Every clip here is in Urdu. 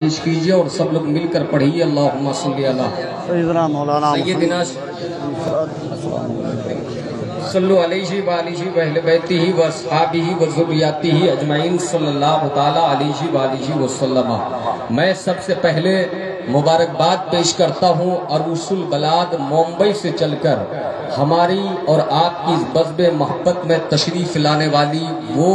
کیجیے اور سب لوگ مل کر پڑھیے اللہم صلی علی سیدنا مولانا سیدنا صلو علیہ وآلہ وآلہ بیتہ واصحابہ وذریاتہ اجمعین صلی اللہ تعالی علیہ وآلہ وسلم۔ میں سب سے پہلے مبارکباد پیش کرتا ہوں عروس البلاد ممبئی سے چل کر ہماری اور آپ کی بزم محبت میں تشریف لانے والی وہ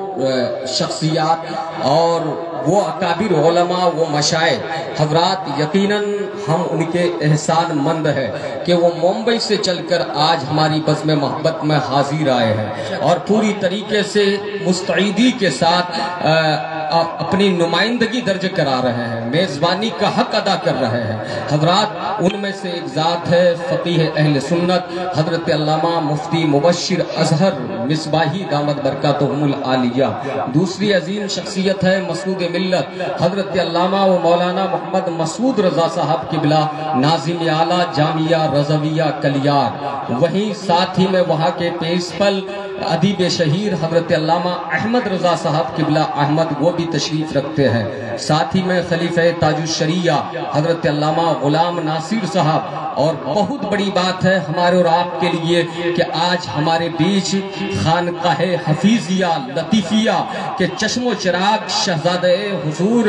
شخصیات اور وہ اکابر علماء وہ مشائخ حضرات، یقیناً ہم ان کے احسان مند ہیں کہ وہ ممبئی سے چل کر آج ہماری بزم محبت میں حاضر آئے ہیں اور پوری طریقے سے مستعدی کے ساتھ اپنی نمائندگی درج کرا رہے ہیں، میزبانی کا حق ادا کر رہے ہیں۔ حضرات، ان میں سے ایک ذات ہے فقیہ اہل سنت حضرت علامہ مفتی مبشر اظہر مصباحی دامت برکاتہم العالیہ۔ دوسری عظیم شخصیت ہے مسعود ملت حضرت علامہ و مولانا محمد مسعود رضا صاحب قبلہ ناظم اعلیٰ جامعہ رضویہ کلیار۔ وہیں ساتھ ہی میں وہاں کے پرنسپل ادیب شہیر حضرت علامہ احمد رضا صاحب قبلہ احمد وہ بھی تشریف رکھتے ہیں۔ ساتھ ہی میں خلیفہ تاج الشریعہ حضرت علامہ غلام ناصر صاحب۔ اور بہت بڑی بات ہے ہمارے اور آپ کے لیے کہ آج ہمارے بیچ خانقاہ حفیظیہ لطیفیہ کے چشم و چراغ شہزادہ حضور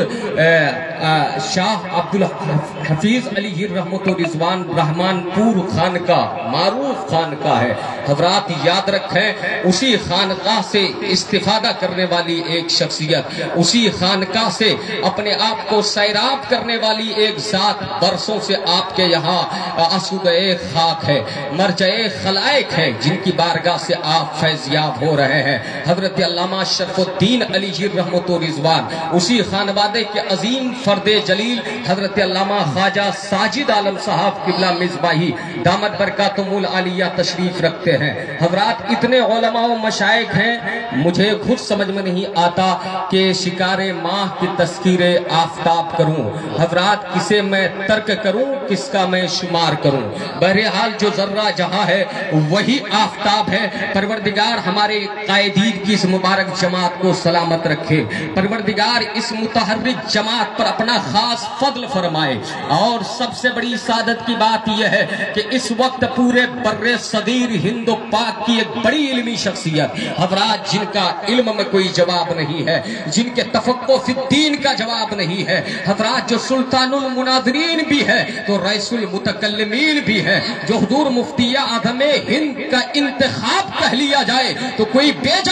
شاہ عبدالحفیظ علی رحمت و رضوان رحمان پور خانقاہ معروف خانقاہ ہے۔ حضرات یاد رکھیں، اسی خانقاہ سے استفادہ کرنے والی ایک شخصیت، اسی خانقاہ سے اپنے آپ کو سیراب کرنے والی ایک ذات برسوں سے آپ کے یہاں اسود خاک ہے، مرجع خلائق ہے، جن کی بارگاہ سے آپ فیضیاب ہو رہے ہیں۔ حضرت علامہ شرف الدین علی رحمت و رضوان، اسی خانوادے کے عظیم فرد جلیل حضرت علامہ خواجہ ساجد عالم صاحب قبلہ مصباحی دامت برکاتہم العالیہ تشریف رکھتے ہیں۔ حضرات، اتنے علماء و مشائخ ہیں، مجھے خود سمجھ میں نہیں آتا کہ شکار ماہ کی تذکیر آفتاب کروں، حضرات کسے میں ترک کروں، کس کا میں شمار کروں۔ بہرحال جو ذرہ جہاں ہے وہی آفتاب ہے۔ پروردگار ہمارے قائدین کی اس مبارک جماعت کو سلامت رکھے، پروردگار اس متحرک جماعت پر اپنا خاص فضل فرمائے۔ اور سب سے بڑی سعادت کی بات یہ ہے کہ اس وقت پورے بر صغیر ہند و پاک کی ایک بڑی علمی شخصیت حضرات، جن کا علم میں کوئی جواب نہیں ہے، جن کے تفقہ فی الدین کا جواب نہیں ہے، حضرات جو سلطان المناظرین بھی ہے تو رئیس المتکلمین بھی ہے، جو حضور مفتی اعظم ہند کا انتخاب کہہ لیا جائے تو کوئی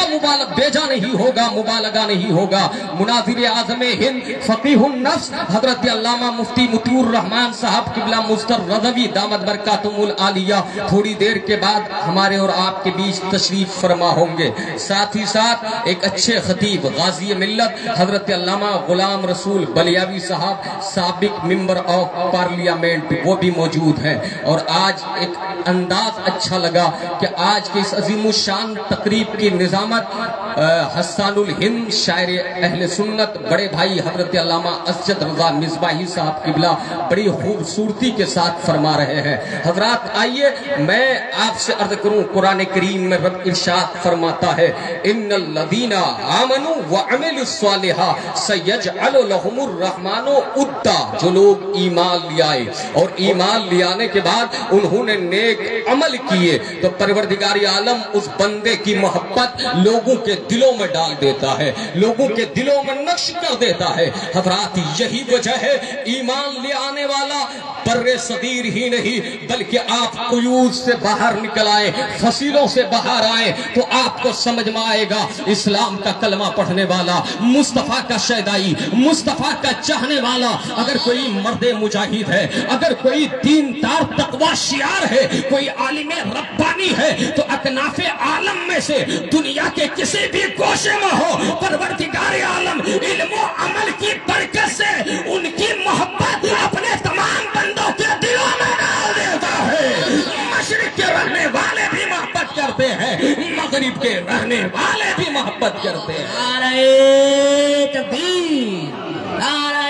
بیجا نہیں ہوگا، مبالغہ نہیں ہوگا۔ مناظر اعظم ہند فقیہ النفس حضرت علامہ مفتی مطیع الرحمان صاحب قبلہ مظفر رضوی دامت برکاتہم العالیہ تھوڑی دیر کے بعد ہمارے اور آپ کے بیچ تشریف فرما ہوں گے۔ ساتھ ہی ساتھ ایک اچھے خطیب غازی ملت حضرت علامہ غلام رسول بلیاوی صاحب سابق ممبر آف پارلیمنٹ وہ بھی موجود ہیں۔ اور آج ایک انداز اچھا لگا کہ آج کے اس عظیم الشان تقریب کی نظامت حسان الہند شاعر اہل سنت بڑے بھائی حضرت علامہ اسجد رضا مصباحی صاحب قبلہ بڑی خوبصورتی کے ساتھ فرما رہے ہیں۔ حضرات آئیے میں آپ سے عرض کروں، قرآن کریم میں رب ارشاد فرماتا ہے ان الذین آمنوا وعملوا الصالحات سیجعل لهم الرحمن ودا، جو لوگ ایمان لے آئے اور ایمان لے آنے کے بعد انہوں نے نیک عمل کیے تو پروردگار عالم اس بندے کی محبت لوگوں کے دلوں میں ڈال دیتا ہے، لوگوں کے دلوں میں نقش کر دیتا ہے۔ حضرات یہی وجہ ہے ایمان لے آنے والا بر صغیر ہی نہیں بلکہ آپ قیود سے باہر نکل آئے، فصیلوں سے باہر آئے تو آپ کو سمجھ میں آئے گا اسلام کا کلمہ پڑھنے والا، مصطفیٰ کا شیدائی، مصطفیٰ کا چاہنے والا اگر کوئی مرد مجاہد ہے، اگر کوئی دین دار تقوی شیار ہے، کوئی عالم ربانی ہے تو اکناف عالم میں سے دنیا کے کسی بھی گوشے میں ہو، پروردگار عالم علم و عمل کی برکت سے ان کی محبت اپنے تمام بندوں کے دلوں میں ڈال دیتا ہے۔ مشرق کے رہنے والے بھی محبت کرتے ہیں، مغرب کے رہنے والے بھی محبت کرتے ہیں۔ نعرہ تکبیر، نعرہ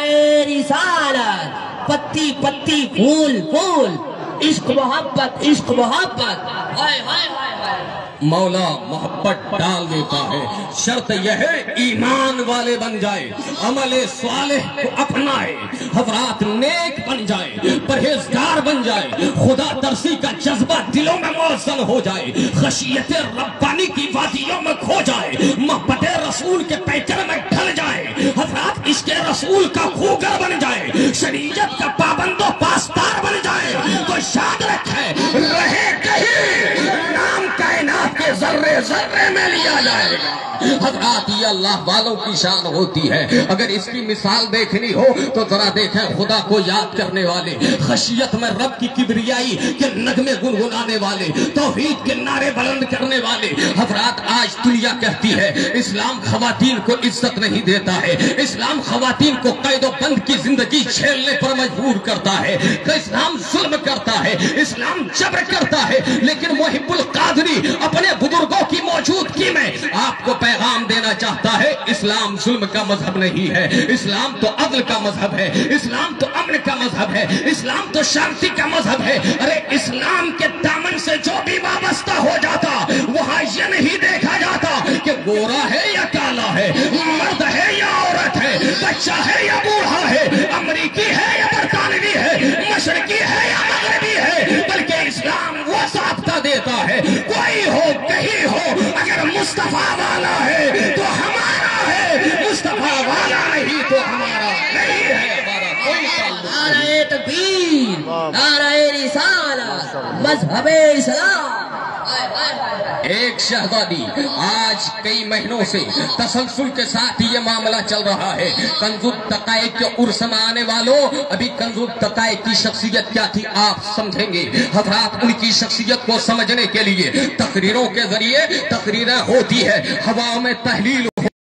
رسالت، پتی پتی پھول پھول، عشق محبت عشق محبت، ہائے ہائے ہائے ہائے۔ مولا محبت ڈال دیتا ہے. شرط یہ ہے ایمان والے بن جائے, عمل صالح کو اپنائے, حضرات نیک بن جائے, پرہیزگار بن جائے, خدا ترسی کا جذبہ دلوں میں موزن ہو جائے, خشیت ربانی کی وادیوں میں کھو جائے, محبت رسول کے پیکر میں ڈھل جائے, حضرات عشق رسول کا خوگر بن جائے, شریعت کا پابند و پاسدار بن جائے. تو یاد رکھے رہے کہیں نام کائنات کے ذرے ذرے میں لیا جائے گا. حضرات یہ اللہ والوں کی شان ہوتی ہے. اگر اس کی مثال دیکھنی ہو تو ذرا دیکھیں خدا کو یاد کرنے والے, خشیت میں رب کی کبریائی کے نغمے گنگنانے والے, توحید کے نعرے بلند کرنے والے. حضرات آج دنیا کہتی ہے اسلام خواتین کو عزت نہیں دیتا ہے, اسلام خواتین کو قید و بند کی زندگی جھیلنے پر مجبور کرتا ہے, کہ اسلام ظلم کرتا ہے, اسلام جبر کرتا ہے. لیکن محب القادری اپنے بزرگوں کی موجودگی میں آپ کو پیغام دینا چاہتا ہے, اسلام ظلم کا مذہب نہیں ہے, اسلام تو عدل کا مذہب ہے, اسلام تو امن کا مذہب ہے, اسلام تو شانتی کا مذہب ہے. ارے اسلام کے دامن سے جو بھی وابستہ ہو جاتا وہاں یہ نہیں دیکھا جاتا کہ گورا ہے یا کالا ہے, مرد ہے یا عورت ہے, بچہ ہے یا بوڑھا ہے, امریکی ہے یا برطانوی ہے, مشرقی ہے یا مغربی ہے, بلکہ اسلام وہ ضابطہ دیتا ہے کوئی ہو کہیں ہو, اگر مصطفیٰ والا ہے تو ہمارا ہے, مصطفیٰ والا نہیں تو ہمارا نہیں ہے. ہمارا کوئی تعلق نہیں. نعرہ تکبیر, نعرہ رسالت, مذہب اسلام. ایک شہزادی آج کئی مہینوں سے تسلسل کے ساتھ یہ معاملہ چل رہا ہے. کنز الدقائق کے عرس میں آنے والوں, ابھی کنز الدقائق کی شخصیت کیا تھی آپ سمجھیں گے. حضرات ان کی شخصیت کو سمجھنے کے لیے تقریروں کے ذریعے تقریریں ہوتی ہے, ہوا میں تحلیل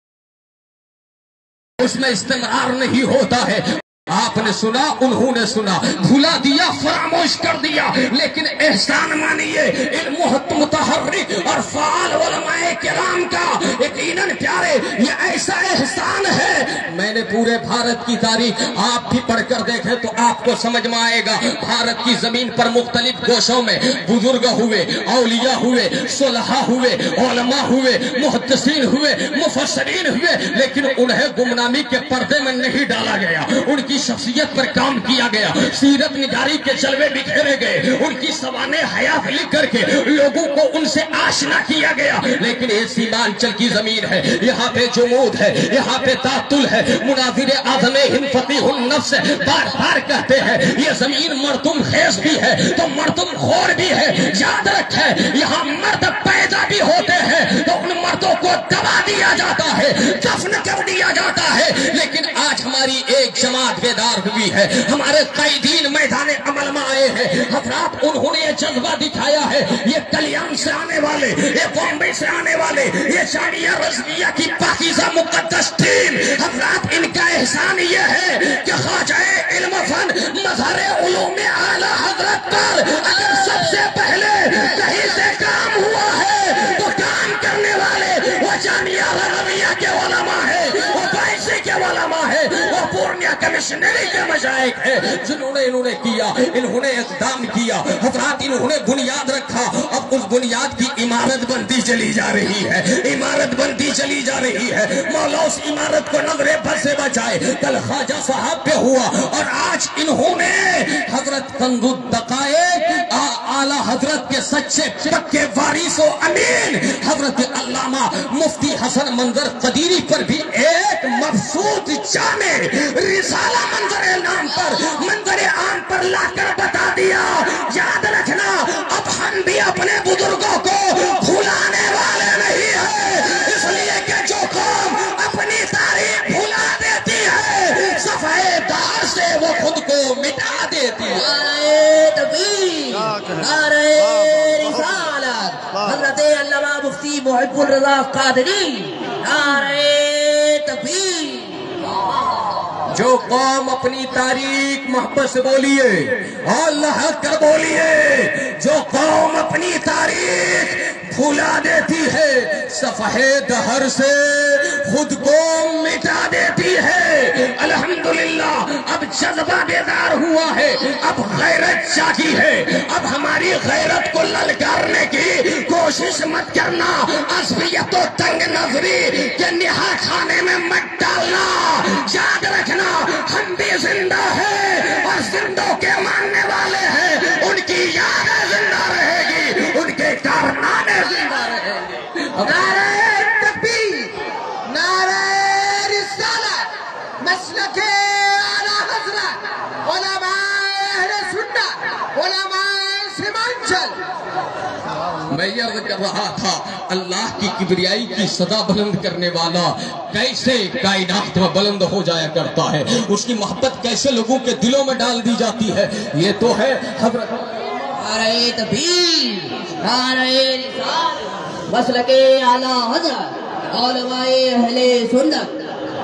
اس میں استمرار نہیں ہوتا ہے. آپ نے سنا, انہوں نے سنا, بھلا دیا, فراموش کر دیا, لیکن احسان مانیے علم متحرک اور فعال علماء کرام کا یقیناً پیارے یہ ایسا احسان ہے. میں نے پورے بھارت کی تاریخ آپ بھی پڑھ کر دیکھیں تو آپ کو سمجھ میں آئے گا. بھارت کی زمین پر مختلف گوشوں میں بزرگ ہوئے, اولیاء ہوئے, صلحاء ہوئے, علماء ہوئے, محدثین ہوئے, مفسرین ہوئے, لیکن انہیں گمنامی کے پردے میں نہیں ڈالا گیا. ان کی شخصیت پر کام کیا گیا, سیرت نگاری کے جلوے بکھیرے گئے, ان کی سوانح حیات لکھ کر کے لوگوں کو ان سے آشنا کیا گیا. لیکن یہ سیمانچل کی زمین ہے, یہاں پہ جمود ہے, یہاں پہ تعطل ہے. مناظر اعظم ہند فقیہ النفس بار بار کہتے ہیں یہ زمین مردم خیز بھی ہے تو مردم خور بھی ہے. یاد رکھیں یہاں مرد پیدا بھی ہوتے ہیں تو ان مردوں کو دبا دیا جاتا ہے, دفن کر دیا جاتا ہے. لیکن آج ہماری ایک جماعت بیدار ہوئی ہے, ہمارے قائدین میدان عمل میں آئے ہیں. حضرات انہوں نے یہ جذبہ دکھایا ہے, یہ کلیان سے آنے والے, یہ بامبے سے آنے والے, یہ جامعہ رضویہ کی پاکیزہ مقدس ٹیم, حضرات ان کا احسان یہ ہے کہ خواجہ علم فن مظہر علوم اعلیٰ حضرت پر اگر سب سے پہلے کہیں سے کام ہوا ہے تو کام کرنے والے وہ جامعہ رضویہ کے علماء ہے, وہ بائیسی کے علماء ہے, وہ پورنیہ کمشنری کے مشائخ ہے, جنہوں نے انہوں نے کیا, انہوں نے اقدام کیا. حضرات انہوں نے بنیاد رکھا, اب اس بنیاد کی عمارت بنتی چلی جا رہی ہے, عمارت بنتی چلی جا رہی ہے. مولا اس عمارت کو نظر بد سے بچائے. کل خواجہ صاحب پہ ہوا اور آج انہوں نے حضرت کنز الدقائق اعلی حضرت کے سچے پکے وارث و امین حضرت علامہ مفتی حسن منظر قدیری پر بھی ایک مبسوط جامع رسالہ منظر عام پر لا کر بتا دیا. یاد رکھنا اب ہم بھی اپنے بزرگوں کو بھلانے والے نہیں ہیں, اس لیے کہ جو قوم اپنی تاریخ بھلا دیتی ہے صفحے دار سے وہ خود کو مٹا دیتی ہے. نعرہ تکبیر, نعرہ رسالت, حضرت علامہ مفتی محب الرضا قادری, نعرہ تکبیر. جو قوم اپنی تاریخ محبت سے بولیے, اللہ کر بولیے, جو قوم اپنی تاریخ بھلا دیتی ہے صفحے دہر سے خود کو مٹا دیتی ہے. الحمدللہ اب جذبہ بیدار ہوا ہے, اب غیرت جاگی ہے, اب ہماری غیرت کو للکارنے کی کوشش کوشش مت کرنا عصبیت و تنگ نظری کے نہا کھانے میں مت ڈالنا. یاد رکھنا ہم بھی زندہ ہیں اور زندوں کے ماننے والے ہیں. ان کی یادیں زندہ رہے گی, ان کے کارنامے زندہ رہیں گے. نعرہ تکبیر, نعرہ رسالت, مسلک اعلی حضرت علماء اہل سنت, علماء سیمانچل. میں یہ عرض کر رہا تھا اللہ کی کبریائی کی صدا بلند کرنے والا کیسے کائنات میں بلند ہو جایا کرتا ہے, اس کی محبت کیسے لوگوں کے دلوں میں ڈال دی جاتی ہے. یہ تو ہے حضرت نعرہ تکبیر, نعرہ رسالت, مسلک اعلی حضرت علماء اہل سنت.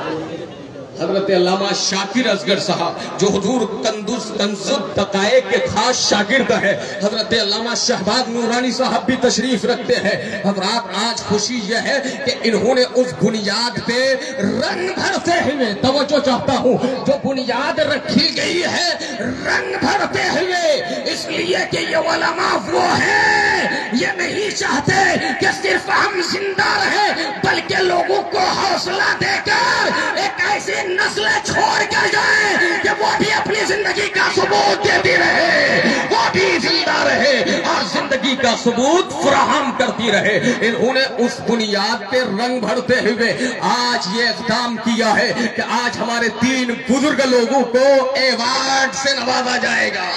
حضرت علامہ شاکر اصغر صاحب جو حضور کنز الدقائق کے خاص شاگرد ہے, حضرت علامہ شہباز نورانی صاحب بھی تشریف رکھتے ہیں. حضرات آج خوشی یہ ہے کہ انہوں نے اس بنیاد پہ رنگ بھرتے ہوئے, توجہ چاہتا ہوں, جو بنیاد رکھی گئی ہے رنگ بھرتے ہوئے, اس لیے کہ یہ علماء وہ ہیں یہ نہیں چاہتے کہ صرف ہم زندہ رہیں بلکہ لوگوں کو حوصلہ دے کر ایک ایسی نسلیں چھوڑ کر جائیں کہ وہ بھی اپنی زندگی کا ثبوت دیتی رہے, وہ بھی زندہ رہے اور زندگی کا ثبوت فراہم کرتی رہے. انہوں نے اس بنیاد پہ رنگ بھرتے ہوئے آج یہ اقدام کیا ہے کہ آج ہمارے 3 بزرگ لوگوں کو ایوارڈ سے نوازا جائے گا.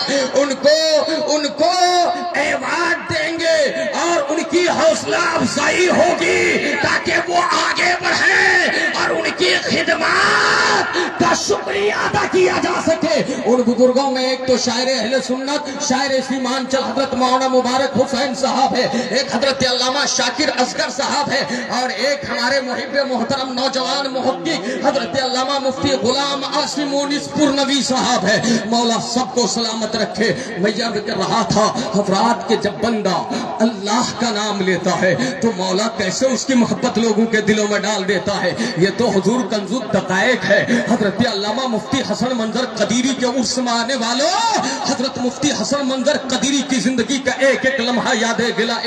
ان کو ایوارڈ دیں گے اور ان کی حوصلہ افزائی ہوگی تاکہ وہ آگے بڑھیں اور ان کی خدمات کا شکریہ ادا کیا جا سکے. ان بزرگوں میں ایک تو شاعر اہل سنت, شاعر سیمانچل حضرت مولانا مبارک حسین صاحب ہے, ایک حضرت علامہ شاکر اصغر صاحب ہے, اور ایک ہمارے محب محترم نوجوان محقق حضرت علامہ مفتی غلام عاصم مونس پورنوی صاحب ہے. مولا سب کو سلامت رکھے. میں یاد کر رہا تھا افراد کے جب بندہ اللہ کا نام لیتا ہے تو مولا کیسے اس کی محبت لوگوں کے دلوں میں ڈال دیتا ہے. یہ تو حضور کنز الدقائق ہے. حضرت علامہ مفتی حسن منظر قدیری کے عرس میں آنے والوں, حضرت مفتی حسن منظر قدیری کی زندگی کا ایک ایک لمحہ یاد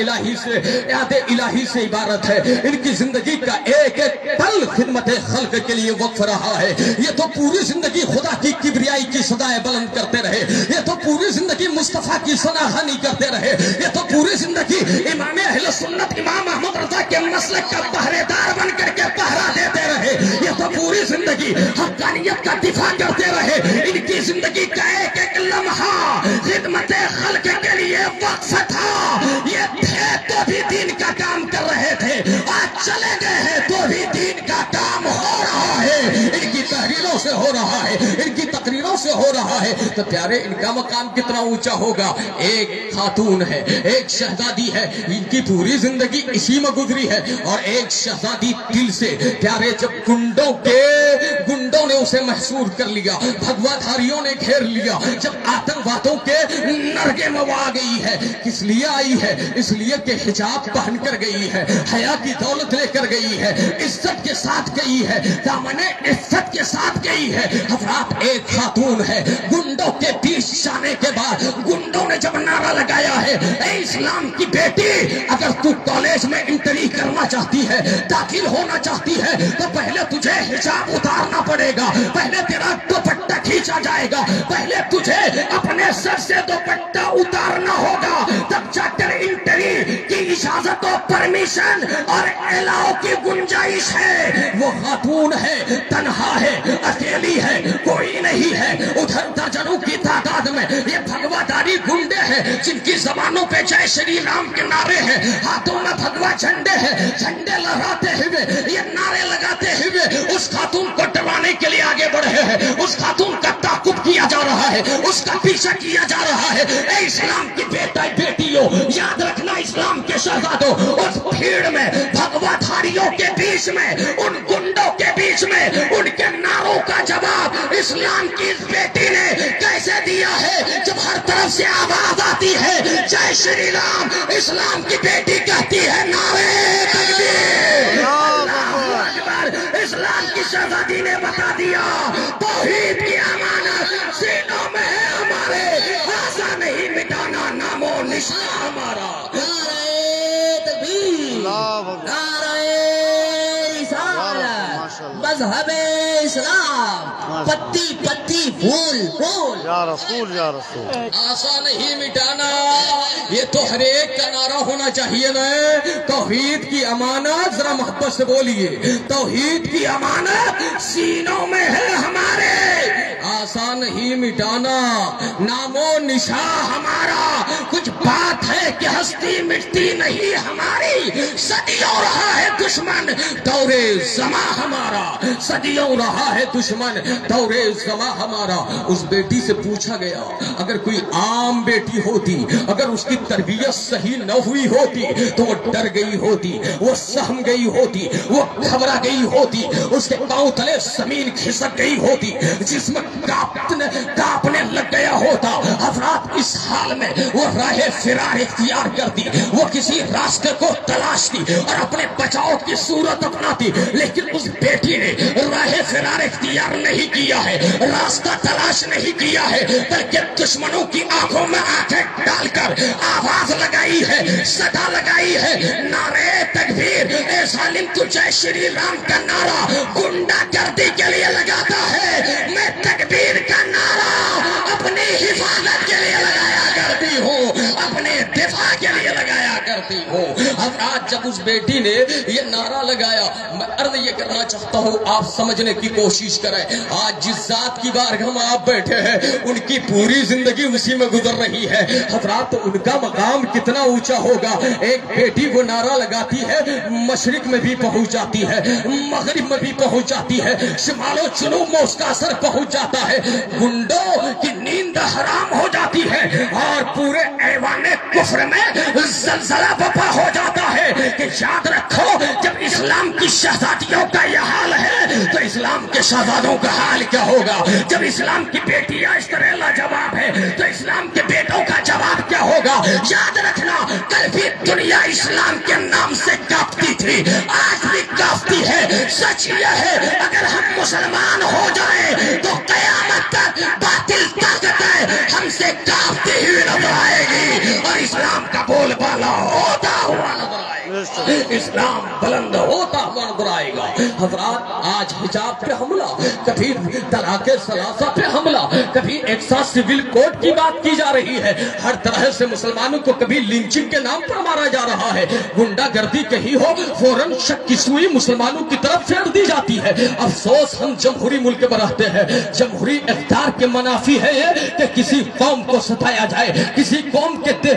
الہی سے عبارت ہے. ان کی زندگی کا ایک ایک پل خدمت خلق کے لیے وقف رہا ہے. یہ تو پوری زندگی خدا کی کبریائی کی صدائیں بلند کرتے رہے, یہ تو پوری زندگی مصطفیٰ کی ثناخوانی کرتے رہے, یہ تو پوری زندگی امام اہل سنت امام احمد رضا کے مسلک کا پہرے دار بن کر کے پہرا دیتے رہے, یہ تو پوری زندگی حقانیت کا دفاع کرتے رہے. ان کی زندگی کا ایک ایک لمحہ خدمت خلق کے لیے وقف تھا. یہ تھے تو بھی دین کا کام کر رہے تھے, آج چلے گئے ہیں تو بھی دین کا کام ہو رہا ہے. ان کی تحریروں سے ہو رہا ہے, ان کی تقریروں سے ہو رہا ہے. تو پیارے ان کا مقام کتنا اونچا ہوگا. ایک خاتون ہے, ایک شہزادی ہے, ان کی پوری زندگی اسی میں گزری ہے. اور ایک شہزادی دل سے پیارے جب گنڈوں نے اسے محصور کر لیا, بھگوا دھاریوں نے گھیر لیا, جب آتنکوادوں کے نرگے میں وہ آ گئی ہے, کس لیے آئی ہے؟ اس لیے کہ حجاب پہن کر گئی ہے, حیا کی دولت لے کر گئی ہے, عزت کے ساتھ گئی ہے, دامن عزت کے ساتھ گئی ہے. حضرات ایک خاتون ہے, گنڈوں کے بیچ جانے کے بعد گنڈوں نے جب نعرہ لگایا ہے, اے اسلام کی بیٹی, اگر تو کالج میں انٹری کرنا چاہتی ہے, داخل ہونا چاہتی ہے, تو پہلے تجھے حجاب اتارنا پڑے گا, پہلے تیرا دوپٹہ کھینچا جائے گا, پہلے تجھے اپنے سر سے دوپٹہ اتارنا ہوگا, تب جا کر انٹری کی اجازت و پرمیشن اور الاؤ کی گنجائش ہے. وہ خاتون ہے, تنہا ہے, اکیلی ہے, کوئی نہیں ہے. ادھر درجنوں کی تعداد میں یہ بھگوا داری گنڈے ہیں جن کی زبانوں پہ جے شری رام کے نعرے ہیں, ہاتھوں میں بھگوا جھنڈے ہیں, جھنڈے لہراتے ہوئے یہ نعرے لگاتے ہوئے اس خاتون کو ڈرانے کے لیے آگے بڑھے ہیں. اس خاتون کا تعاقب کیا جا رہا ہے, اس کا پیچھا کیا جا رہا ہے. اے اسلام کی بیٹیوں, یاد رکھنا اسلام کے شہزادوں, اس بھیڑ میں بھگوا دھاریوں کے بیچ میں, ان گنڈوں کے بیچ میں, ان کے نعروں کا جواب اسلام کی اس بیٹی نے کیسے دیا ہے؟ جب ہر طرف سے آواز آتی ہے جے شری رام, اسلام کی بیٹی کہتی ہے نعرے تکبیر, اللہ اکبر. اسلام کی شہزادی نے بتا دیا توحید کی امانت سینوں میں ہے ہمارے, ایسا نہیں مٹانا نام و نشان ہمارا. پتی پتی پھول پھول یا رسول یا رسول. آسان نہیں مٹانا، یہ تو ہر ایک کا نعرہ ہونا چاہیے نا. توحید کی امانت، ذرا محبت سے بولیے، توحید کی امانت سینوں میں ہے ہمارے. آسان نہیں مٹانا، نام و نشاں ہمارا. کچھ بات ہے کہ ہستی مٹتی نہیں ہماری. صدیوں رہا ہے دشمن دور زماں ہمارا، صدیوں رہا ہے دشمن دور زماں ہمارا. اس بیٹی سے پوچھا گیا، اگر کوئی عام بیٹی ہوتی، اگر اس کی تربیت صحیح نہ ہوئی ہوتی تو وہ ڈر گئی ہوتی، وہ سہم گئی ہوتی، وہ گھبرا گئی ہوتی، اس کے پاؤں تلے زمین کھسک گئی ہوتی، جسم کانپنے لگ گیا ہوتا. حضرات اس حال میں وہ راہ فرار اختیار کرتی، وہ کسی راستے کو تلاشتی اور اپنے بچاؤ کی صورت اپناتی. لیکن اس بیٹی نے راہ فرار اختیار نہیں کیا ہے، راستہ تلاش نہیں کیا ہے، بلکہ دشمنوں کی آنکھوں میں آنکھیں ڈال کر آواز لگائی ہے، صدا لگائی ہے، نعرے تکبیر. اے ظالم تو جے شری رام کا نعرہ گنڈا گردی کے لیے لگاتا ہے، میں تکبیر کا نعرہ اپنی حفاظت کے لیے لگایا کرتی ہوں، اپنے دفاع کے لیے لگایا کرتی ہوں. اب آج جب اس بیٹی نے یہ نعرہ لگایا، میں عرض یہ کرنا چاہتا ہوں آپ سمجھنے کی کوشش کریں. آج جس ذات کی بارگاہ میں آپ بیٹھے ہیں ان کی پوری زندگی اسی میں گزر رہی ہے. حضرات ان کا مقام کتنا اونچا ہوگا. ایک بیٹی وہ نعرہ لگاتی ہے، مشرق میں بھی پہنچ جاتی ہے، مغرب میں بھی پہنچ جاتی ہے، شمال و جنوب میں اس کا اثر پہنچ جاتا ہے. گنڈوں کی نیند حرام ہو جاتی ہے اور پورے ایوان کفر میں زلزلہ بپا ہو جاتا ہے. کہ یاد رکھو جب اسلام کی شہزادیوں کا یہ حال ہے تو اسلام کے شہزادوں کا حال کیا ہوگا. جب اسلام کی بیٹیاں اس طرح لاجواب ہے تو اسلام کے بیٹوں کا جواب کیا ہوگا. یاد رکھنا کل بھی دنیا اسلام کے نام سے کانپتی تھی، آج بھی کانپتی ہے. سچ یہ ہے اگر ہم مسلمان ہو جائیں تو قیامت تک باطل طاقتیں ہم سے کانپتی ہوئی نظر آئے گی اور اسلام کا بول بالا ہوتا ہوا نظر آئے گا، اسلام بلند ہوتا ہوا نظر آئے گا. حضرات آج حجاب پہ حملہ، کبھی طلاق ثلاثہ پہ حملہ، کبھی ایک ساتھ سول کوڈ کی بات کی جا رہی ہے. ہر طرح سے مسلمانوں کو کبھی لنچنگ کے نام پر مارا جا رہا ہے. گنڈا گردی کہیں ہو فوراً شک کی سوئی مسلمانوں کی طرف پھیر دی جاتی ہے. افسوس ہم جمہوری ملک میں رہتے ہیں. جمہوری اقتدار کے منافی ہے یہ کہ کسی قوم کو ستایا جائے، کسی قوم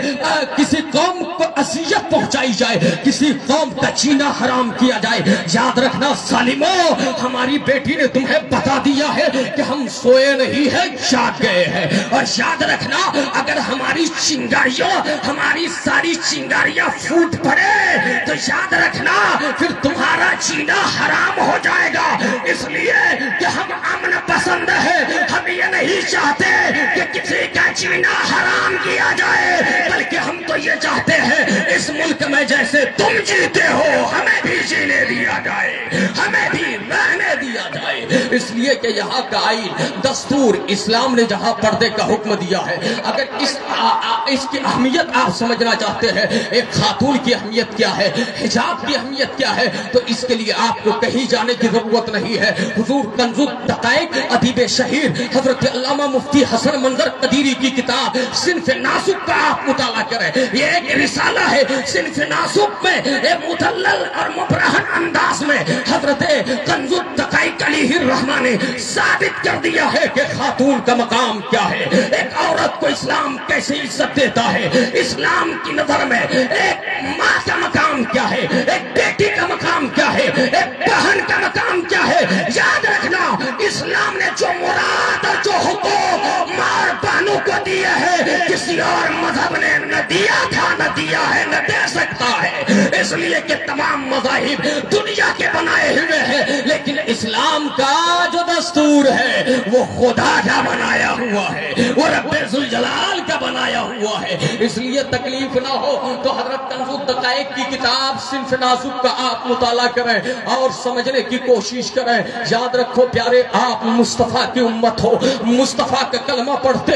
کو اذیت پہنچائی جائے، کسی قوم کا جینا حرام کیا جائے. یاد رکھنا ظالموں، ہماری بیٹی نے تمہیں بتا دیا ہے کہ ہم سوئے نہیں ہیں، جاگ گئے ہیں. اور یاد رکھنا اگر ہماری چنگاریوں، ہماری ساری چنگاریاں پھوٹ پڑے تو یاد رکھنا پھر تمہارا جینا حرام ہو جائے گا. اس لیے کہ ہم امن پسند ہیں، ہم یہ نہیں چاہتے کہ کسی کا جینا حرام کیا جائے، بلکہ ہم تو یہ چاہتے ہیں اس ملک میں جیسے تم جیتے ہو ہمیں بھی جینے دیا جائے، ہمیں بھی رہنے دیا جائے. اس لیے کہ یہاں کا آئین دستور اسلام نے جہاں پردے کا حکم دیا ہے، اگر اس کی اہمیت آپ سمجھنا چاہتے ہیں، ایک خاتون کی اہمیت کیا ہے، حجاب کی اہمیت کیا ہے، تو اس کے لیے آپ کو کہیں جانے کی ضرورت نہیں ہے. حضور کنز الدقائق ادیب شہیر حضرت علامہ مفتی حسن منظر قدیری کی کتاب صنف ناسک کا آپ مطالعہ کریں. یہ ایک رسالہ ہے. صنف ناسک میں ایک مدلل اور مبرہن انداز میں حضرت کنز الدقائق علیہ الرحمہ نے ثابت کر دیا ہے کہ خاتون کا مقام کیا ہے، ایک عورت کو اسلام کیسے عزت دیتا ہے. اسلام کی نظر میں ایک ماں کا مقام کیا ہے، ایک بیٹی کا مقام کیا ہے، ایک بہن کا مقام کیا ہے. یاد رکھنا اسلام نے جو مراد اور جو حقوق ماں اور بہنوں کو دیے ہیں کسی اور مذہب نے نہ دیا تھا، نہ دیا ہے، نہ دے سکتا ہے. اس لیے کہ تمام مذاہب دنیا کے بنائے ہوئے ہیں، لیکن اسلام کا جو دستور ہے وہ خدا کا بنایا ہوا ہے، وہ رب ذوالجلال کا بنایا ہوا ہے. اس لیے تکلیف نہ ہو تو حضرت کنز الدقائق کی کتاب صنف ناسک کا آپ مطالعہ کریں اور سمجھنے کی کوشش کریں. یاد رکھو پیارے، آپ مصطفیٰ کی امت ہو، مصطفیٰ کا کلمہ پڑھتے ہو،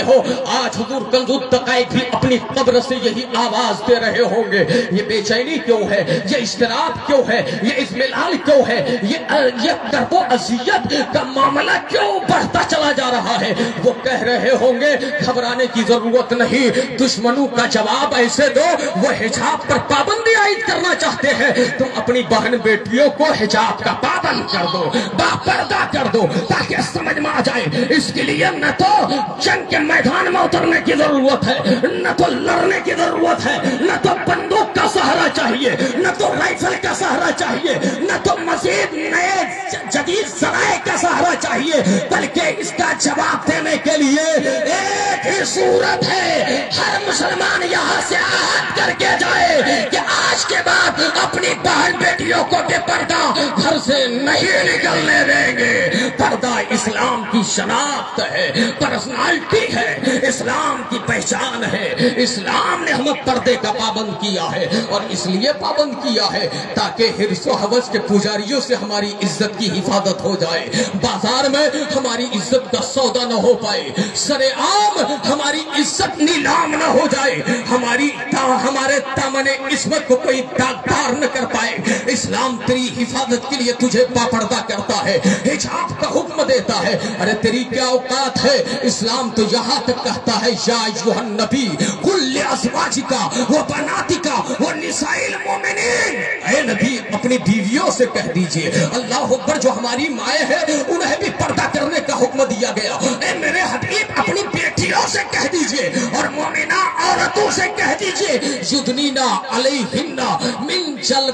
آج حضور کنزُ الدقائق بھی اپنی قبر سے یہی آواز دے رہے ہوں گے. یہ بے چینی کیوں ہے؟ یہ اضطراب کیوں ہے؟ یہ اضملال کیوں ہے؟ یہ درد و اذیت کا معاملہ کیوں بڑھتا چلا جا رہا ہے؟ وہ کہہ رہے ہوں گے گھبرانے کی ضرورت نہیں، دشمنوں کا جواب ایسے دو. وہ حجاب پر پابندی عائد کرنا چاہتے ہیں، تم اپنی بہن بیٹیوں کو حجاب کا پابند کر دو، باپردہ کر دو، تاکہ سمجھ میں آ جائے. اس کے لیے نہ تو جنگ کے میدان میں اترنے کی ضرورت ہے، نہ تو لڑنے کی ضرورت ہے، نہ تو بندوق کا سہارا چاہیے، نہ تو رائفل کا سہارا چاہیے، نہ تو مزید نئے جدید ذرائع کا سہارا چاہیے، بلکہ اس کا جواب دینے کے لیے ایک ہی صورت ہے. ہر مسلمان یہاں سے عہد کر کے جائے کہ آج کے بعد اپنی بہن بیٹیوں کو بے پردہ گھر سے نہیں نکلنے دیں گے. پردہ اسلام کی شناخت ہے، پرسنالٹی ہے، اسلام کی پہچان ہے. اسلام نے ہمیں پردے کا پابند کیا ہے، اور اس لیے پابند کیا ہے تاکہ حرص و حوث کے پجاریوں سے ہماری عزت کی حفاظت ہو جائے، بازار میں ہماری عزت کا سودا نہ ہو پائے، سر عام ہماری عزت نیلام نہ ہو جائے، ہمارے دامن عصمت کو کوئی داغدار نہ کر پائے. اسلام تیری حفاظت کے لیے تجھے باپردہ کرتا ہے، حجاب کا حکم دیتا ہے. ارے تیری کیا اوقات ہے؟ اسلام تو یہاں تک کہتا ہے یا ایھا النبی قل لازواجکا وبناتکا ونساء المؤمنین. اے نبی اپنی بیویوں سے کہہ دیجئے، اللہ اکبر، جو ہماری مائیں ہیں انہیں بھی پردہ کرنے کا حکم دیا گیا. اے میرے حبیب اپنی بیٹیوں سے کہہ دیجئے اور مومنہ عورتوں سے کہہ دیجئے یدنینا علیہن من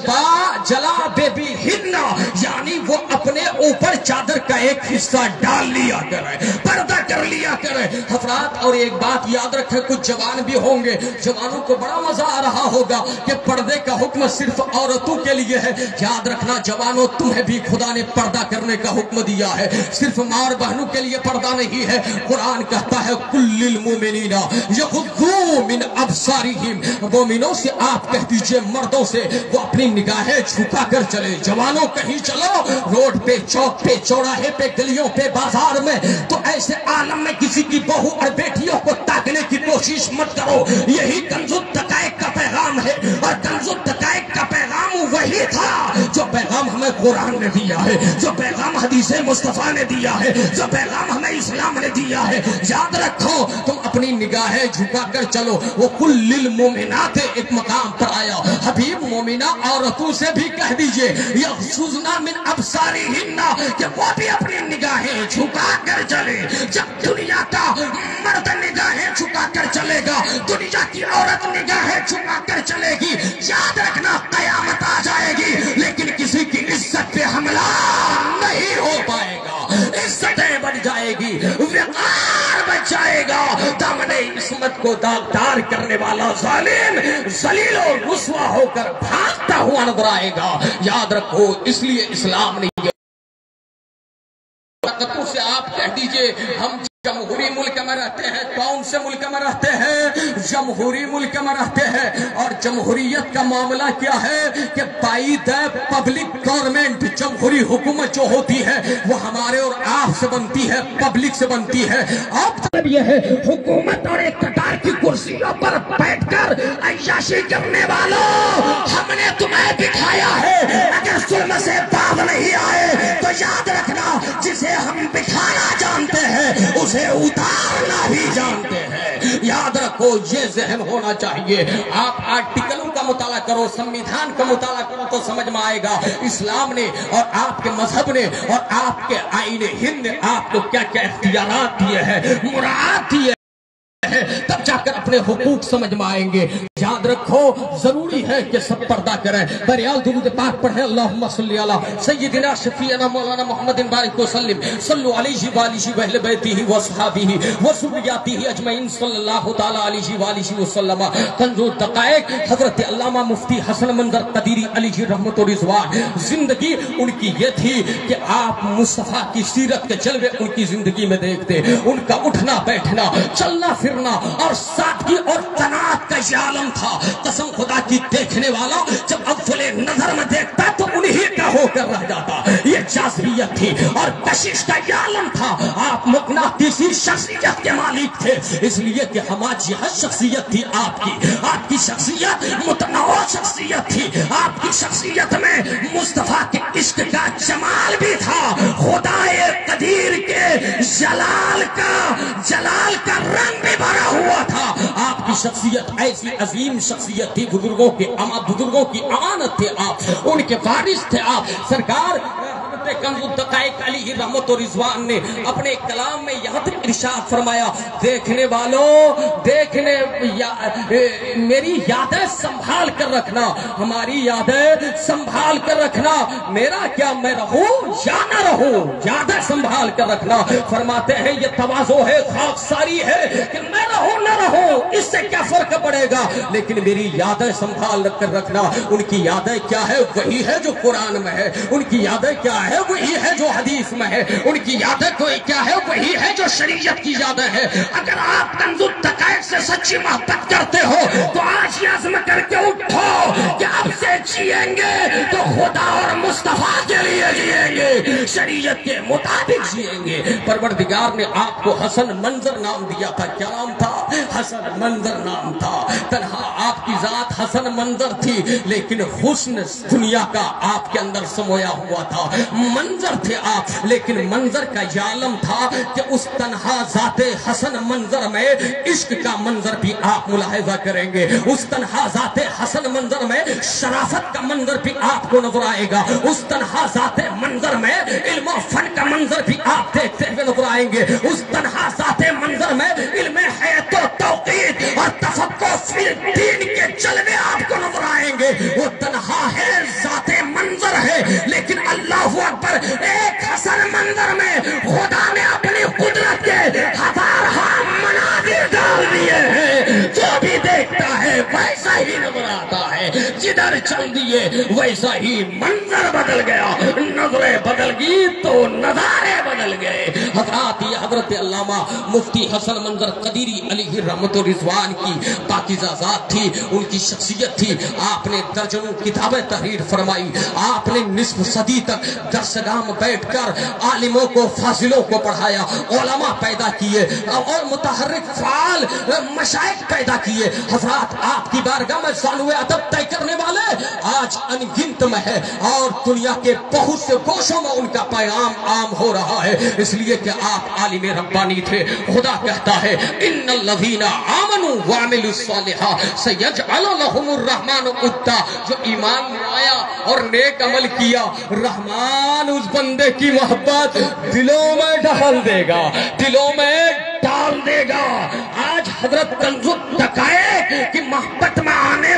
جلابیبہن، یعنی وہ اپنے اوپر چادر کا ایک حصہ ڈال لیا کرے، پردہ کر لیا کرے. حضرات اور ایک بات یاد رکھیں، کچھ جوان بھی ہوں گے، جوانوں کو بڑا مزہ آ رہا ہوگا کہ پردے کا حکم صرف عورتوں کے لیے ہے. یاد رکھنا جوانوں، تمہیں بھی خدا نے پردہ کرنے کا حکم دیا ہے، صرف ماں اور بہنوں کے لیے پردہ نہیں ہے. قرآن کہتا ہے کل للمؤمنین یغضوا من ابصارہم، مومنوں سے آپ کہہ دیجئے مردوں سے وہ اپنی نگاہیں جھکا کر چلے. جوانوں کہیں چلو، روڈ پہ، چوک پہ، چوراہے پہ، گلیوں پہ، بازار میں، تو ایسے عالم میں کسی کی بہو اور بیٹیوں کو تاکنے کی کوشش مت کرو. یہی کنزُ الدقائق کا پیغام ہے، اور کنزُ الدقائق کا پیغام وہی تھا جو پیغام ہمیں قرآن نے دیا ہے، جو پیغام حدیث مصطفیٰ نے دیا ہے، جو پیغام ہمیں اسلام نے دیا ہے. یاد رکھو، تم اپنی نگاہیں جھکا کر چلو. وہ کل للمؤمنات ایک مقام پر آیا، حبیب مومنہ عورتوں سے بھی کہہ دیجئے یغضضن من ابصارہن، کہ وہ بھی اپنی نگاہیں جھکا کر چلے. جب دنیا کا مرد نگاہیں جھکا کر چلے گا، دنیا کی عورت نگاہیں جھکا کر چلے گی، یاد رکھنا قیامت آ جائے گی لیکن کسی کی عزت پہ حملہ نہیں ہو پائے گا. عزتیں بڑھ جائے گی، وقار بچ جائے گا. دامن عصمت کو داغدار کرنے والا ظالم ذلیل و رسوا ہو کر بھاگتا ہوا نظر آئے گا. یاد رکھو، اس لیے اسلام نے سے آپ کہہ دیجئے ہم جمہوری ملک میں رہتے ہیں. کون سے ملک میں رہتے ہیں؟ جمہوری ملک میں رہتے ہیں. اور جمہوریت کا معاملہ کیا ہے کہ بائی دا پبلک گورنمنٹ، جمہوری حکومت جو ہوتی ہے وہ ہمارے اور آپ سے بنتی ہے، پبلک سے بنتی ہے. اب طلب یہ ہے حکومت اور اقتدار کی کرسیوں پر بیٹھ کر عیاشی کرنے والوں، ہم نے تمہیں بٹھایا ہے. اگر ظلم سے باز نہیں آئے تو یاد رکھنا، جسے ہم بٹھانا جانتے ہیں اسے اتارنا بھی جانتے ہیں. یاد رکھو، یہ ذہن ہونا چاہیے. آپ آرٹیکلوں کا مطالعہ کرو، سمویدھان کا مطالعہ کرو تو سمجھ میں آئے گا اسلام نے اور آپ کے مذہب نے اور آپ کے آئین ہند نے آپ کو کیا کیا اختیارات دیے ہیں، مراعات دیے ہیں، تب جا کر اپنے حقوق سمجھ میں آئیں گے. یاد رکھو، ضروری ہے کہ سب پردہ کریں. بہرحال درود پاک پڑھیں. اللہم صلی علی سیدنا شفیعنا مولانا محمد بارک وسلم، صلو علیہ وآلہ واہل بیتہ واصحابہ وذریاتہ اجمعین صلی اللہ تعالی علیہ وآلہ وسلم. کنزُ الدقائق حضرت علامہ مفتی حسن منظر قدیری علیہ رحمت و رضوان، زندگی ان کی یہ تھی کہ آپ مصطفیٰ کی سیرت کے جلوے ان کی زندگی میں دیکھتے. ان کا اٹھنا بیٹھنا، چلنا پھرنا اور سادگی اور قناعت کا یہ عالم تھا. قسم خدا کی دیکھنے والا جب اول نظر میں دیکھتا تو انہی کا ہو کر رہ جاتا. یہ جاذبیت تھی اور کشش کا یہ عالم تھا. آپ مقناطیسی شخصیت کے مالک تھے، اس لیے کہ ہماری شخصیت تھی آپ کی شخصیت متنوع شخصیت تھی. آپ کی شخصیت میں مصطفیٰ کے عشق کا جمال بھی تھا، خدائے قدیر کے جلال کا رنگ بھی بھرا ہوا تھا. آپ کی شخصیت ایسی عظیم شخصیت تھی، بزرگوں کی امانت تھے آپ، ان کے وارث تھے آپ. سرکار کنز الدقائق علیہ رحمت و رضوان نے اپنے کلام میں یہاں تک ارشاد فرمایا، دیکھنے والوں میری یادیں سنبھال کر رکھنا، ہماری یادیں سنبھال کر رکھنا. میرا کیا میں رہوں یا نہ رہوں، یادیں سنبھال کر رکھنا. فرماتے ہیں یہ تواضع ہے، خاکساری ہے کہ میں رہوں نہ رہوں اس سے کیا فرق پڑے گا، لیکن میری یادیں سنبھال کر رکھنا. ان کی یادیں کیا ہے؟ وہی ہے جو قرآن میں ہے. ان کی یادیں کیا ہے؟ وہی ہے جو حدیث میں ہے. ان کی یادیں کیا ہے؟ وہی ہے جو شریعت کی یادیں ہے. اگر آپ کنز الدقائق سے سچی محبت کرتے ہو تو آج یہ عزم کر کے اٹھو کہ اب سے جئیں گے تو خدا اور مصطفیٰ کے لیے جئیں گے، شریعت کے مطابق جئیں گے. پروردگار نے آپ کو حسن منظر نام دیا تھا. کیا نام تھا؟ حسن منظر نام تھا. تنہا آپ کی ذات حسن منظر تھی، لیکن حسن دنیا کا آپ کے اندر سمویا ہوا تھا. منظر تھے آپ، لیکن منظر کا یہ عالم تھا کہ اس تنہا ذات حسن منظر میں عشق کا منظر بھی آپ ملاحظہ کریں گے. اس تنہا ذات حسن منظر میں شرافت کا منظر بھی آپ کو نظر آئے گا. اس تنہا ذات منظر میں علم و فن کا منظر بھی آپ دیکھتے ہوئے نظر آئیں گے. اس تنہا ذات منظر میں علم حیات و توقید اور تفقہ فی الدین کے جلوے آپ کو نظر آئیں گے. وہ تنہا ہے، ذات منظر ہے، لیکن اللہ اکبر، ایک حسن منظر میں خدا نے اپنی قدرت کے ہزارہا مناظر ڈال دیے ہیں. جو بھی دیکھتا ہے ویسا ہی نظر آتا ہے، جدھر چل دیے ویسا ہی منظر بدل گیا. نظریں بدل گئی تو نظارے بدل گئے. حضرت علامہ مفتی حسن منظر قدیری علیہ رحمت و رضوان کی پاکیزہ ذات تھی، ان کی شخصیت تھی. آپ نے درجنوں کتابیں تحریر فرمائی. آپ نے نصف صدی تک درسگاہ میں بیٹھ کر عالموں کو، فاضلوں کو پڑھایا، علماء پیدا کیے اور متحرک فعال مشائخ پیدا کیے. حضرات آپ کی بارگاہ میں ثانوِ ادب طے کرنے والے آج انگنت میں ہے اور دنیا کے بہت سے گوشوں میں ان کا پیغام عام ہو رہا ہے، اس لیے کہ آپ عالم ربانی تھے. خدا کہتا ہے ان الذین آمنوا وعملوا الصالحات سیجعل لهم الرحمن ودا. جو ایمان لایا اور نیک عمل کیا، رحمان اس بندے کی محبت دلوں میں ڈال دے گا، دلوں میں ڈال دے گا. آج حضرت کنز الدقائق کی محبت میں آنے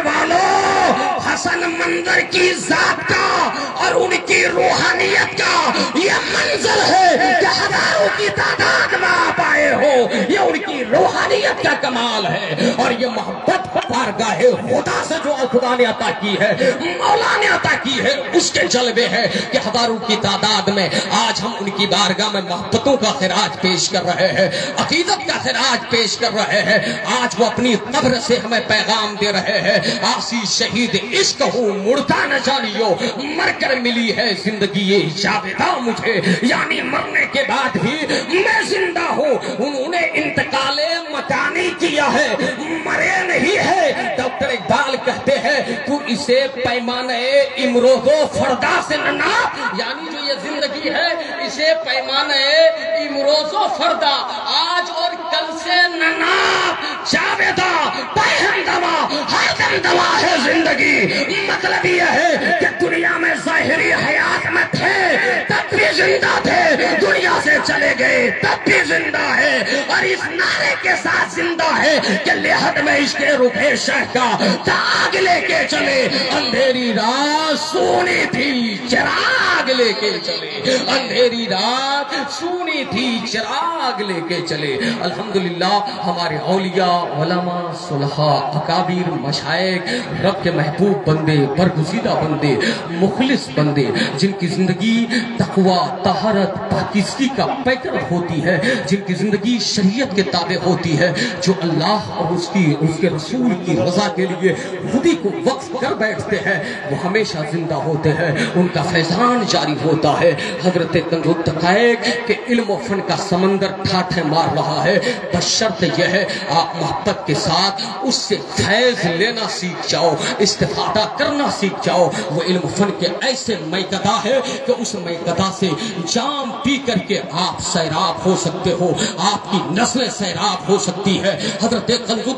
والوں، حسن منظر کی ذات کا اور ان کی روحانیت کا یہ منظر ہے کہ ہزاروں کی تعداد میں آپ آئے ہو. یہ ان کی روحانیت کا کمال ہے اور یہ محبت بارگاہ خدا سے جو خدا نے عطا کی ہے، مولا نے عطا کی ہے، اس کے جلوے ہے کہ ہزاروں کی تعداد میں آج ہم ان کی بارگاہ میں محبتوں کا خراج پیش کر رہے ہیں، عقیدت کا خراج پیش کر رہے ہیں. آج وہ اپنی قبر سے ہمیں پیغام دے رہے ہیں، آسی شہید عشق ہوں مردہ نہ جانیو، مر کر ملی ہے زندگی یہ جاویدہ مجھے، یعنی مرنے کے بعد بھی میں زندہ ہوں. انہوں نے انتقال مکانی کیا ہے، مرے نہیں ہے. ڈاکٹر اقبال کہتے ہیں تو اسے پیمانہ امروز و فردا سے نہ ناپ، یعنی جو یہ زندگی ہے اسے پیمانہ امروز و فردا، آج اور کل سے نہ ناپ. جاویدہ پہم دوا، ہر دم دوا ہے زندگی. مطلب یہ ہے کہ دنیا میں ظاہری حیات میں تھے تب بھی زندہ تھے، دنیا سے چلے گئے تب بھی زندہ ہے، اور اس نعرے کے ساتھ زندہ ہے کہ لحد میں عشق روپے شہ کا داغ لے کے چلے. اندھیری رات سونی تھی چراغ لے کے چلے، اندھیری رات سونی تھی چراغ لے کے چلے. الحمدللہ ہمارے اولیاء، علماء، صلحاء، اکابر، مشائخ، رب کے محبوب بندے، برگزیدہ بندے، مخلص بندے، جن کی زندگی تقوی تقوا طہارت پاکیزگی کا پیکر ہوتی ہے، جن کی زندگی شریعت کے تابع ہوتی ہے، جو اللہ اور اس کے رسول کی رضا کے لیے خودی کو وقف کر بیٹھتے ہیں، وہ ہمیشہ زندہ ہوتے ہیں، ان کا فیضان جاری ہوتا ہے۔ حضرت کنز الدقائق کے علم و فن کا سمندر ٹھاٹھیں مار رہا ہے، بس شرط یہ ہے آپ محبت کے ساتھ اس سے فیض لینا سیکھ جاؤ، استفادہ کرنا سیکھ جاؤ۔ وہ علم و فن کے ایسے میکدہ ہے کہ اس میکدہ سے جام پی کر کے آپ سیراب ہو سکتے ہو، آپ کی نسلیں سیراب ہو سکتی ہے۔ حضرت کنز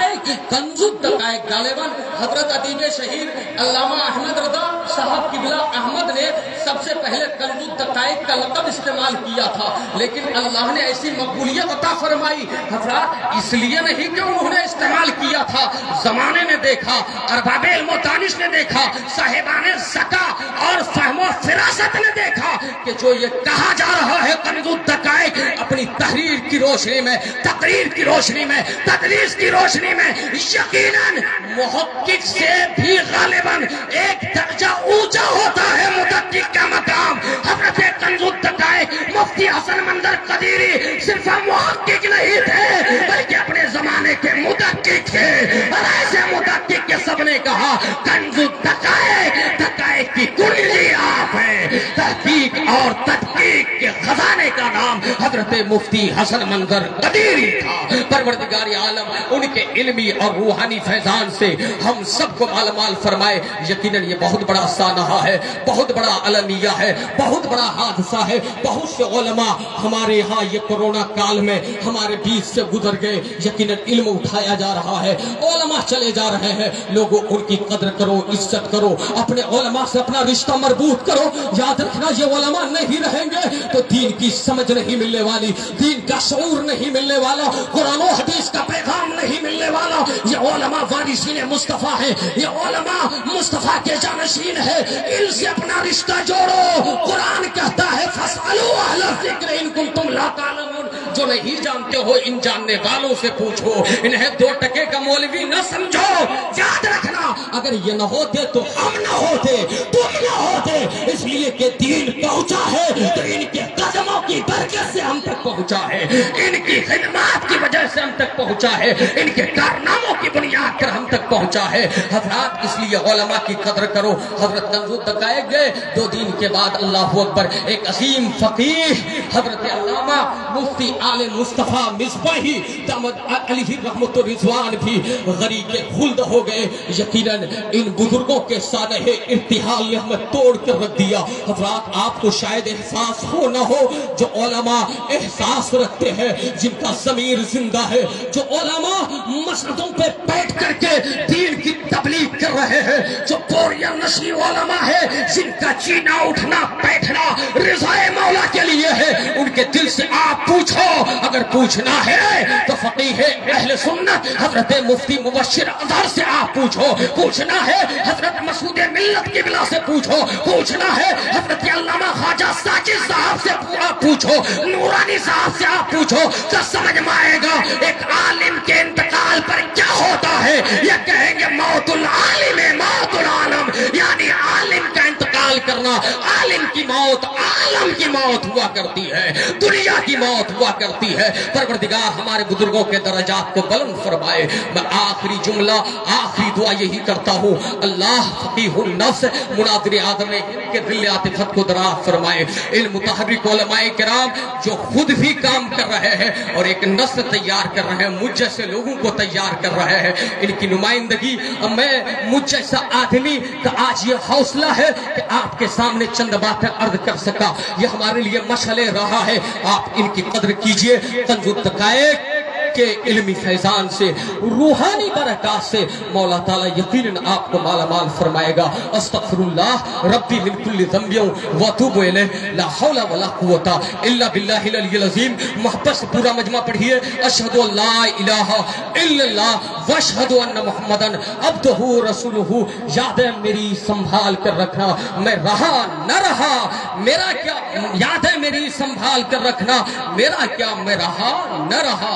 الدقائق غالباً حضرت ادیب شہید علامہ احمد رضا صاحب قبلہ احمد نے سب سے پہلے کنز الدقائق کا لقب استعمال کیا تھا، لیکن اللہ نے ایسی مقبولیت عطا فرمائی حضرات اس لیے نہیں کہ انہوں نے استعمال کیا تھا، زمانے نے دیکھا، ارباب علم و دانش نے دیکھا، صاحبان ذکا اور فہم و فراست نے دیکھا کہ جو یہ کہا جا رہا ہے کنز الدقائق اپنی تحریر کی روشنی میں، تقریر کی روشنی میں، تدریس کی روشنی میں یقیناً محقق سے بھی غالباً ایک درجہ اونچا ہوتا ہے۔ محقق کا مقام حضرت کنز الدقائق مفتی حسن منظر قدیری صرف محقق نہیں تھے بلکہ اپنے زمانے کے محقق تھے، اور ایسے محقق کے سب نے کہا کنز الدقائق کی کنجی آپ ہے۔ تحقیق اور تدقیق کے خزانے کا نام حضرت مفتی حسن منظر قدیری تھا۔ پروردگار عالم ان کے علمی اور روحانی فیضان سے ہم سب کو مال مال فرمائے۔ یقیناً یہ بہت بڑا سانحہ ہے، بہت بڑا علمیہ ہے، بہت بڑا حادثہ ہے۔ بہت سے علماء ہمارے یہاں یہ کرونا کال میں ہمارے بیچ سے گزر گئے۔ یقیناً علم اٹھایا جا رہا ہے، علماء چلے جا رہے ہیں۔ لوگوں ان کی قدر کرو، عزت کرو، اپنے علماء سے اپنا رشتہ مربوط کرو۔ یاد رکھنا یہ علماء نہیں رہیں گے تو دین کی سمجھ نہیں ملنے والی، دین کا شعور نہیں ملنے والا، قرآن و حدیث کا پیغام نہیں ملنے والا۔ یہ علماء وارثین مصطفیٰ ہیں، یہ علماء مصطفیٰ کے جانشین ہیں، ان سے اپنا رشتہ جوڑو۔ قرآن کہتا ہے فاسألوا اہل الذکر ان کنتم لا تعلمون، جو نہیں جانتے ہو ان جاننے والوں سے پوچھو، انہیں 2 ٹکے کا مولوی نہ سمجھو۔ یاد رکھنا اگر یہ نہ ہوتے تو ہم نہ ہوتے، تم نہ ہوتے، اس لیے کہ دین پہنچا ہے تو ان کے قدموں کی برکت سے ہم تک پہنچا ہے، ان کی خدمات کی وجہ سے ہم تک پہنچا ہے، ان کے کارناموں کی بنیاد پر ہم تک پہنچا ہے۔ حضرات اس لیے علماء کی قدر کرو۔ حضرت کنز الدقائق گئے 2 دن کے بعد اللہ اکبر ایک عظیم فقیہ حضرت علامہ مفتی آل مصطفیٰ مصباحی دامت علیہ رحمت و رضوان بھی غریق خلد ہو گئے۔ یقیناً ان بزرگوں کے سانحے ارتحال نے ہمیں توڑ کر رکھ دیا۔ حضرات آپ کو شاید احساس ہو نہ ہو، جو علماء احساس رکھتے ہیں، جن کا ضمیر زندہ ہے، جو علماء مسجدوں پہ بیٹھ کر کے دین کی تبلیغ کر رہے ہیں، جو بوریاں نشی علماء ہے، جن کا جینا اٹھنا بیٹھنا رضا مولا کے لیے ہے، ان کے دل سے آپ پوچھو۔ اگر پوچھنا ہے تو فقیہ اہل سنت حضرت مفتی مبشر اظہر سے آپ پوچھو، پوچھنا ہے حضرت مسعود ملت قبلہ سے پوچھو، پوچھنا ہے حضرت علامہ خواجہ ساجد صاحب سے آپ پوچھو، نورانی صاحب سے آپ پوچھو، تو سمجھ میں آئے گا ایک عالم کے انتقال پر کیا ہوتا ہے۔ یہ کہیں گے موت العالم موت العالم، یعنی عالم کا انتقال کرنا، عالم کی موت عالم کی موت ہوا کرتی ہے، دنیا کی موت ہوا کرتی ہے۔ پروردگار ہمارے بزرگوں کے درجات کو بلند فرمائے۔ میں آخری جملہ آخری دعا یہی کرتا ہوں، اللہ فقیہ النفس مناظر اعظم کے دل عاطفت کو دراز فرمائے۔ ان متحرک علماء کرام جو خود بھی کام کر رہے ہیں اور ایک نسل تیار کر رہے ہیں، مجھ جیسے لوگوں کو تیار کر رہے ہیں، ان کی نمائندگی میں مجھ جیسا آدمی کا آج یہ حوصلہ ہے کہ آپ کے سامنے چند باتیں عرض کر سکا، یہ ہمارے لیے مشعل رہا ہے۔ آپ ان کی قدر کیجئے۔ کنز الدقائق کے علمی فیضان سے، روحانی برکات سے مولا تعالیٰ یقیناً آپ کو مالا مال فرمائے گا۔ استغفر اللہ ربی من کل ذنب واتوب الیہ، لا حول ولا قوت الا باللہ العلی العظیم۔ محبت سے پورا مجمع پڑھیے، اشہد ان لا الہ الا اللہ واشہد ان محمدن عبدہ رسولہ۔ یادیں میری سنبھال کر رکھنا، میں رہا نہ رہا میرا کیا، یادیں میری سنبھال کر رکھنا، میرا کیا میں رہا نہ رہا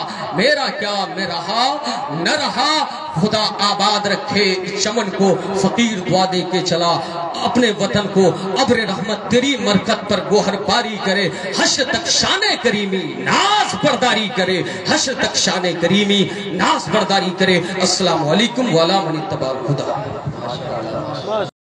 میرا کیا میں رہا نہ رہا، خدا آباد رکھے چمن کو، فقیر دعا دے کے چلا اپنے وطن کو، ابر رحمت تیری مرکت پر گوہر باری کرے، حشر تک شان کریمی ناز برداری کرے، حشر تک شان کریمی ناز برداری کرے۔ السلام علیکم وعلی من اتبع الہدی۔